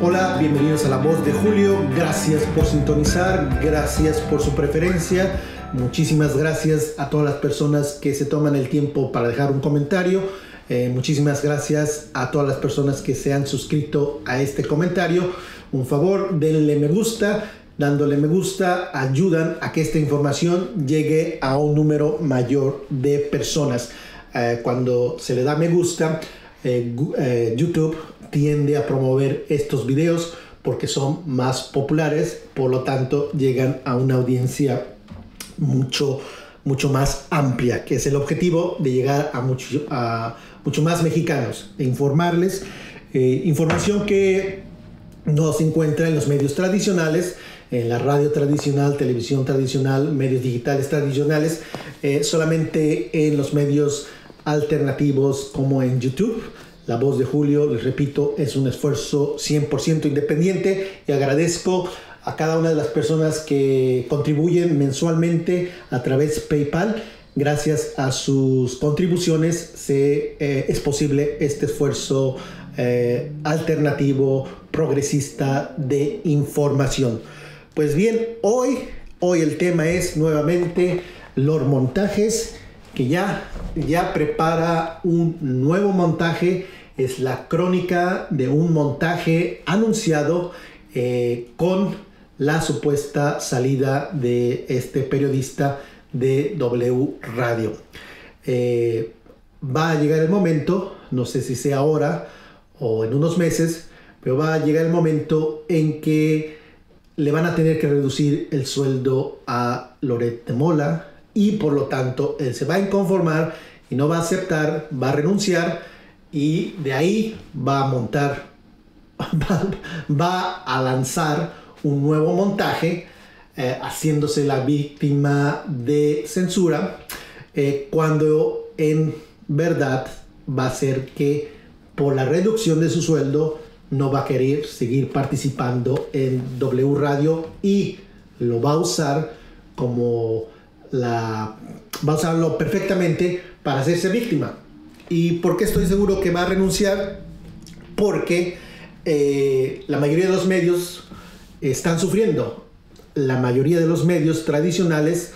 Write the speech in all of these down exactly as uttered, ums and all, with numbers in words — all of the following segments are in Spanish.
Hola, bienvenidos a La Voz de Julio. Gracias por sintonizar, gracias por su preferencia. Muchísimas gracias a todas las personas que se toman el tiempo para dejar un comentario. Eh, muchísimas gracias a todas las personas que se han suscrito a este comentario. Un favor, denle me gusta. Dándole me gusta ayudan a que esta información llegue a un número mayor de personas. Eh, cuando se le da me gusta, eh, eh, YouTube tiende a promover estos videos porque son más populares, por lo tanto llegan a una audiencia mucho, mucho más amplia, que es el objetivo de llegar a mucho, a mucho más mexicanos e informarles eh, información que no se encuentra en los medios tradicionales, en la radio tradicional, televisión tradicional, medios digitales tradicionales, eh, solamente en los medios alternativos como en YouTube. La Voz de Julio, les repito, es un esfuerzo cien por ciento independiente y agradezco a cada una de las personas que contribuyen mensualmente a través de PayPal. Gracias a sus contribuciones se, eh, es posible este esfuerzo eh, alternativo, progresista de información. Pues bien, hoy, hoy el tema es nuevamente los montajes, que ya, ya prepara un nuevo montaje. Es la crónica de un montaje anunciado eh, con la supuesta salida de este periodista de W Radio. Eh, va a llegar el momento, no sé si sea ahora o en unos meses, pero va a llegar el momento en que le van a tener que reducir el sueldo a Loret de Mola y por lo tanto él se va a inconformar y no va a aceptar, va a renunciar y de ahí va a montar, va, va a lanzar un nuevo montaje eh, haciéndose la víctima de censura eh, cuando en verdad va a ser que por la reducción de su sueldo no va a querer seguir participando en W Radio y lo va a usar como la va a usarlo perfectamente para hacerse víctima. ¿Y por qué estoy seguro que va a renunciar? Porque eh, la mayoría de los medios están sufriendo. La mayoría de los medios tradicionales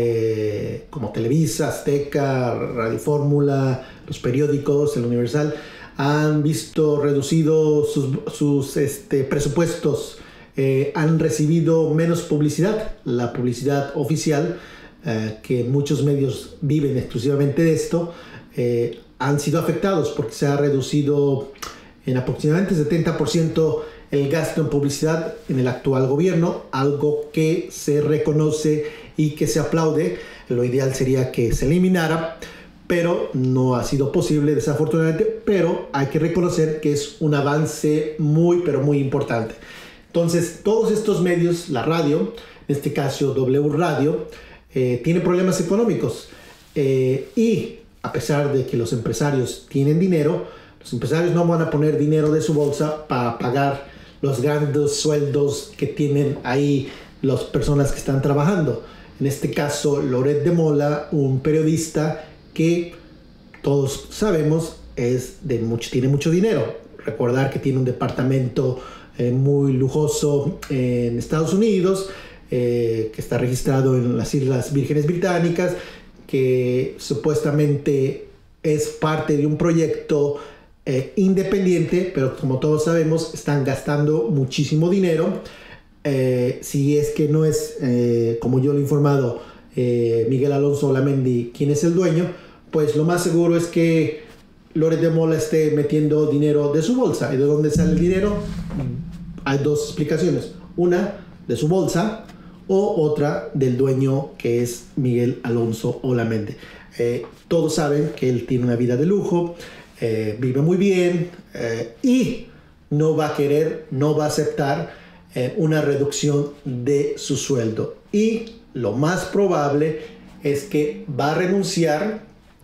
eh, como Televisa, Azteca, Radio Fórmula, los periódicos, el Universal, han visto reducidos sus, sus este, presupuestos, eh, han recibido menos publicidad, la publicidad oficial, eh, que muchos medios viven exclusivamente de esto, eh, han sido afectados porque se ha reducido en aproximadamente setenta por ciento el gasto en publicidad en el actual gobierno, algo que se reconoce y que se aplaude. Lo ideal sería que se eliminara, pero no ha sido posible desafortunadamente, pero hay que reconocer que es un avance muy pero muy importante. Entonces todos estos medios, la radio, en este caso W Radio, eh, tiene problemas económicos eh, y a pesar de que los empresarios tienen dinero, los empresarios no van a poner dinero de su bolsa para pagar los grandes sueldos que tienen ahí las personas que están trabajando. En este caso Loret de Mola, un periodista que todos sabemos es de mucho, tiene mucho dinero. Recordar que tiene un departamento eh, muy lujoso en Estados Unidos, eh, que está registrado en las Islas Vírgenes Británicas, que supuestamente es parte de un proyecto eh, independiente, pero como todos sabemos están gastando muchísimo dinero. Eh, si es que no es, eh, como yo lo he informado, eh, Miguel Alonso Olamendi quien es el dueño, pues lo más seguro es que Loret de Mola esté metiendo dinero de su bolsa. ¿Y de dónde sale el dinero? Hay dos explicaciones. Una, de su bolsa, o otra del dueño, que es Miguel Alonso Olamendi. Eh, todos saben que él tiene una vida de lujo, eh, vive muy bien eh, y no va a querer, no va a aceptar eh, una reducción de su sueldo. Y lo más probable es que va a renunciar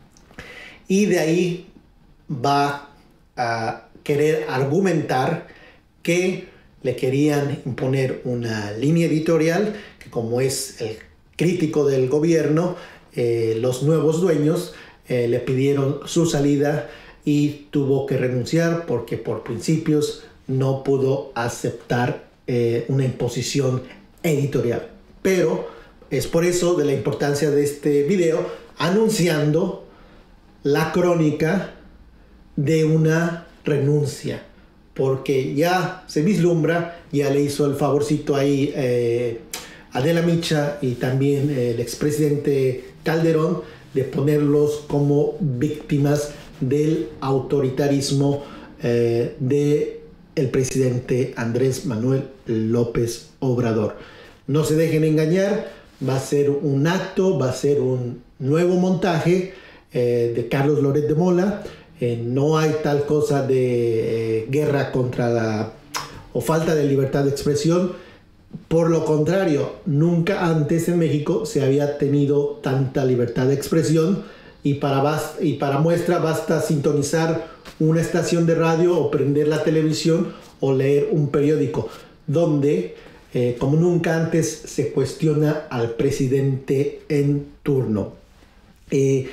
y de ahí va a querer argumentar que le querían imponer una línea editorial, que como es el crítico del gobierno, eh, los nuevos dueños eh, le pidieron su salida y tuvo que renunciar porque por principios no pudo aceptar eh, una imposición editorial. Pero es por eso de la importancia de este video anunciando la crónica de una renuncia, porque ya se vislumbra, ya le hizo el favorcito ahí eh, Adela Micha y también eh, el expresidente Calderón de ponerlos como víctimas del autoritarismo eh, del presidente Andrés Manuel López Obrador. No se dejen engañar, va a ser un acto, va a ser un nuevo montaje eh, de Carlos Loret de Mola. Eh, no hay tal cosa de eh, guerra contra la o falta de libertad de expresión. Por lo contrario, nunca antes en México se había tenido tanta libertad de expresión, y para, y para muestra basta sintonizar una estación de radio o prender la televisión o leer un periódico donde eh, como nunca antes se cuestiona al presidente en turno. Eh,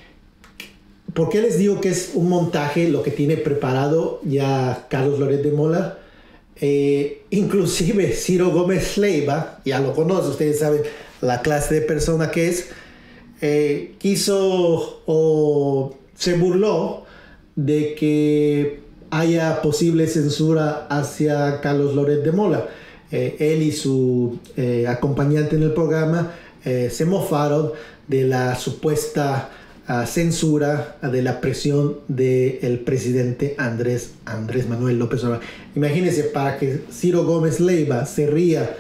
¿Por qué les digo que es un montaje lo que tiene preparado ya Carlos Loret de Mola? Eh, inclusive Ciro Gómez Leiva, ya lo conoce, ustedes saben la clase de persona que es, eh, quiso o se burló de que haya posible censura hacia Carlos Loret de Mola. Eh, él y su eh, acompañante en el programa eh, se mofaron de la supuesta uh, censura, uh, de la presión del presidente Andrés, Andrés Manuel López Obrador. Imagínense, para que Ciro Gómez Leiva se ría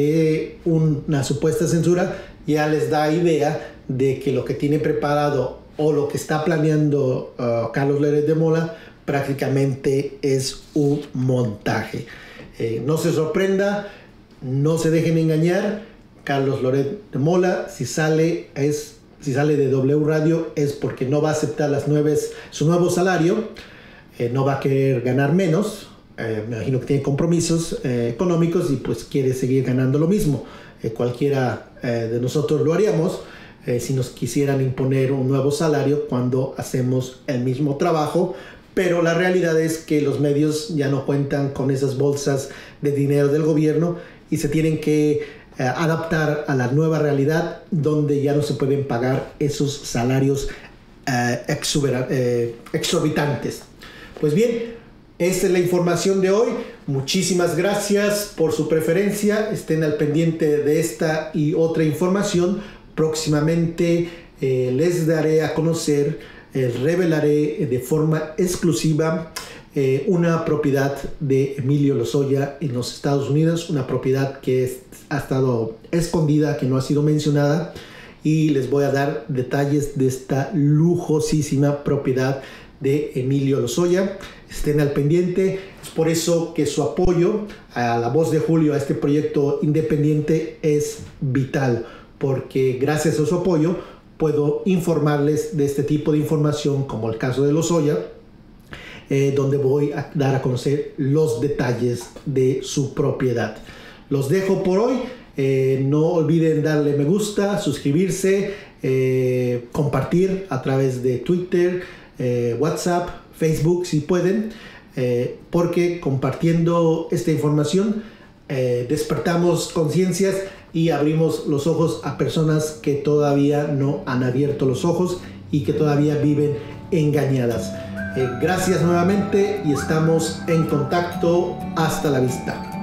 de un, una supuesta censura, ya les da idea de que lo que tiene preparado o lo que está planeando uh, Carlos Loret de Mola prácticamente es un montaje. Eh, no se sorprenda, no se dejen engañar. Carlos Loret de Mola, si sale, es, si sale de W Radio, es porque no va a aceptar las nueves, su nuevo salario, eh, no va a querer ganar menos. Eh, me imagino que tiene compromisos eh, económicos y pues quiere seguir ganando lo mismo. Eh, cualquiera eh, de nosotros lo haríamos eh, si nos quisieran imponer un nuevo salario cuando hacemos el mismo trabajo. Pero la realidad es que los medios ya no cuentan con esas bolsas de dinero del gobierno y se tienen que eh, adaptar a la nueva realidad donde ya no se pueden pagar esos salarios eh, eh, exorbitantes. Pues bien, esta es la información de hoy. Muchísimas gracias por su preferencia. Estén al pendiente de esta y otra información. Próximamente eh, les daré a conocer, Eh, revelaré de forma exclusiva eh, una propiedad de Emilio Lozoya en los Estados Unidos, una propiedad que es, ha estado escondida, que no ha sido mencionada, y les voy a dar detalles de esta lujosísima propiedad de Emilio Lozoya. Estén al pendiente. Es por eso que su apoyo a La Voz de Julio, a este proyecto independiente, es vital, porque gracias a su apoyo puedo informarles de este tipo de información, como el caso de Lozoya, eh, donde voy a dar a conocer los detalles de su propiedad. Los dejo por hoy. Eh, no olviden darle me gusta, suscribirse, eh, compartir a través de Twitter, eh, WhatsApp, Facebook si pueden, eh, porque compartiendo esta información eh, despertamos conciencias y abrimos los ojos a personas que todavía no han abierto los ojos y que todavía viven engañadas. Eh, gracias nuevamente y estamos en contacto. Hasta la vista.